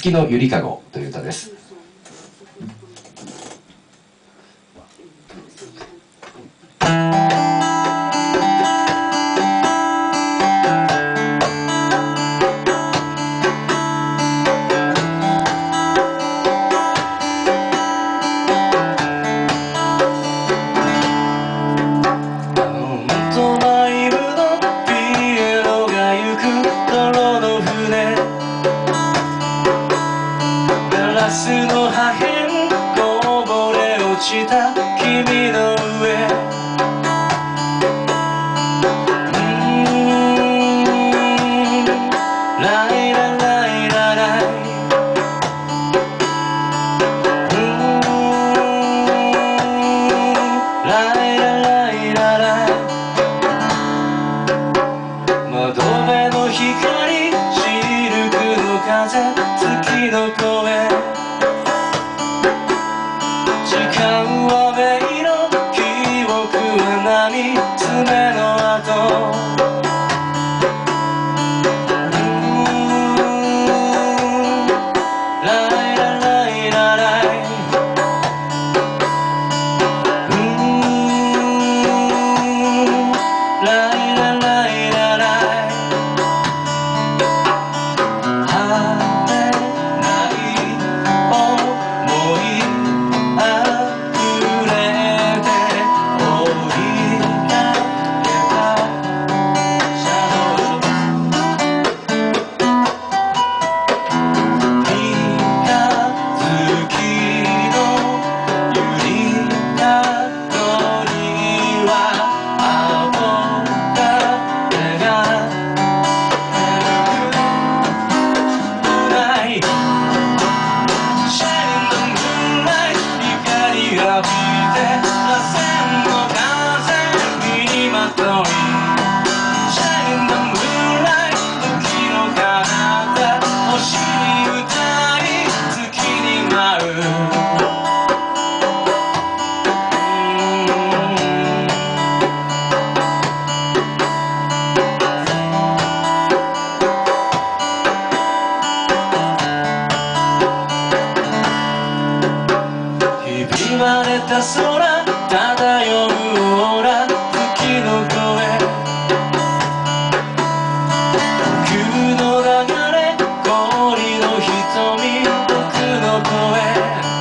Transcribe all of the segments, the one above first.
月のゆりかごという歌です。 ガラスの破片こぼれ落ちた君の上、ライラライラライ、ライラライラライ、窓辺の光、シルクの風、月の声、時間は迷路、記憶は波、爪の跡、ライラライラライ、ライラライラライ、晴れない想いあふれて追いかけたシャドウ、三日月のゆりかごには憧れがないシャインドムーンライト、光浴びて螺旋の風身にまとい、シャインドムーンライト、時の彼方星に歌い月に舞う、ひび割れた空漂うオーラ、月の声、呼吸の流れ、氷の瞳、僕の声、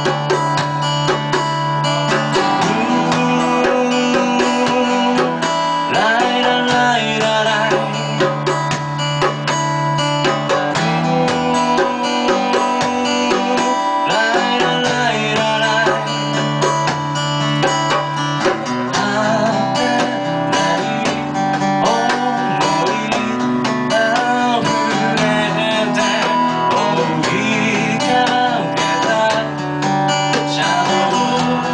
ライラライラライ、ライラライラライ、果てない想いあふれて追いかけたシャドウ、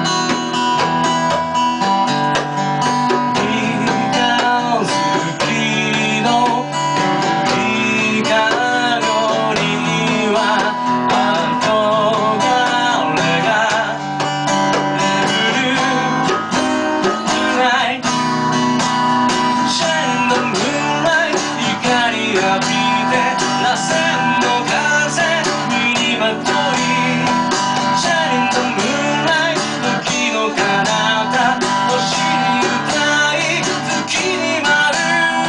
三日月のゆりかごには憧れが眠るtonight、シャインドムーンライト、光浴びて螺旋の風身にまとい、シャインドムーンライト、時の彼方星に歌い月に舞う、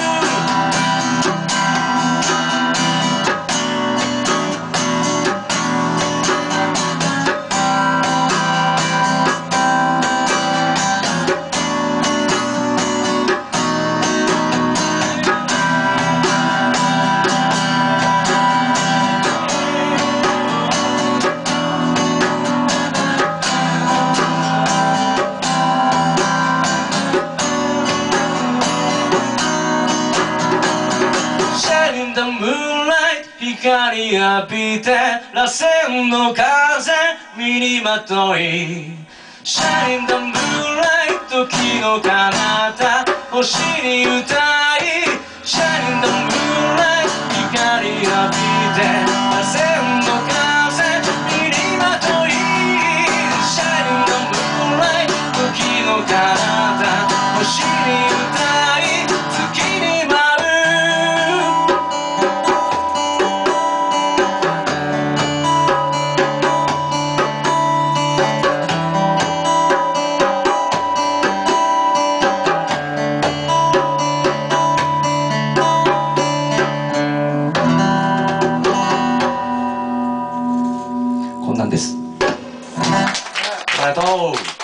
シャインドムーンライト、光浴びて螺旋の風身にまとい、シャインドムーンライト、時の彼方星に歌い、シャインドムーンライト、光浴びて螺旋の風身にまとい、シャインドムーンライト、時の彼方星に歌い月に舞う。 こんなんです。 ありがとう。